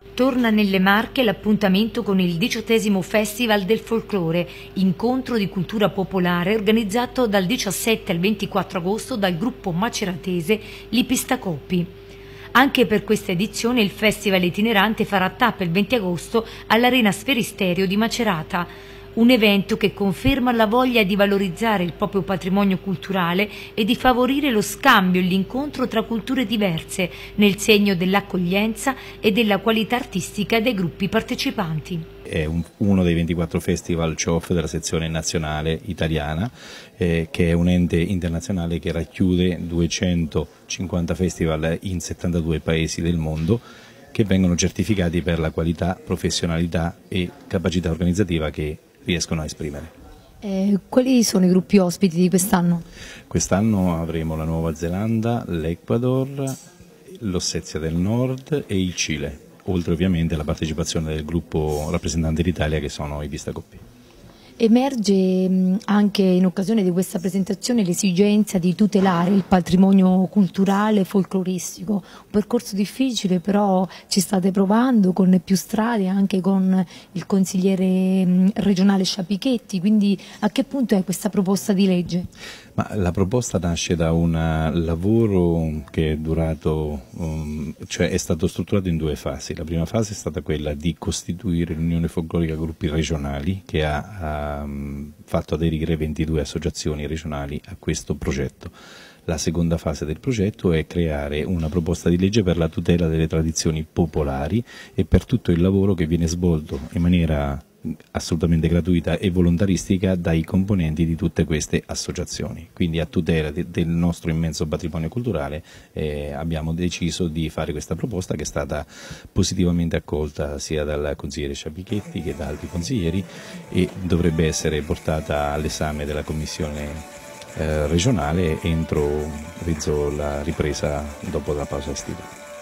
Torna nelle Marche l'appuntamento con il 18° Festival del Folklore, incontro di cultura popolare organizzato dal 17 al 24 agosto dal gruppo maceratese Lipistacoppi. Anche per questa edizione il festival itinerante farà tappa il 20 agosto all'Arena Sferisterio di Macerata. Un evento che conferma la voglia di valorizzare il proprio patrimonio culturale e di favorire lo scambio e l'incontro tra culture diverse, nel segno dell'accoglienza e della qualità artistica dei gruppi partecipanti. È uno dei 24 festival CIOF della sezione nazionale italiana, che è un ente internazionale che racchiude 250 festival in 72 paesi del mondo, che vengono certificati per la qualità, professionalità e capacità organizzativa che riescono a esprimere. Quali sono i gruppi ospiti di quest'anno? Quest'anno avremo la Nuova Zelanda, l'Ecuador, l'Ossetia del Nord e il Cile, oltre ovviamente alla partecipazione del gruppo rappresentante d'Italia che sono i Pistacoppi. Emerge anche in occasione di questa presentazione l'esigenza di tutelare il patrimonio culturale e folcloristico, un percorso difficile, però ci state provando con più strade, anche con il consigliere regionale Sciapichetti, quindi a che punto è questa proposta di legge? Ma la proposta nasce da un lavoro che è durato, cioè è stato strutturato in due fasi. La prima fase è stata quella di costituire l'Unione Folclorica Gruppi Regionali, che ha fatto aderire 22 associazioni regionali a questo progetto. La seconda fase del progetto è creare una proposta di legge per la tutela delle tradizioni popolari e per tutto il lavoro che viene svolto in maniera assolutamente gratuita e volontaristica dai componenti di tutte queste associazioni. Quindi a tutela del nostro immenso patrimonio culturale abbiamo deciso di fare questa proposta, che è stata positivamente accolta sia dal consigliere Sciapichetti che da altri consiglieri, e dovrebbe essere portata all'esame della commissione regionale entro la ripresa dopo la pausa estiva.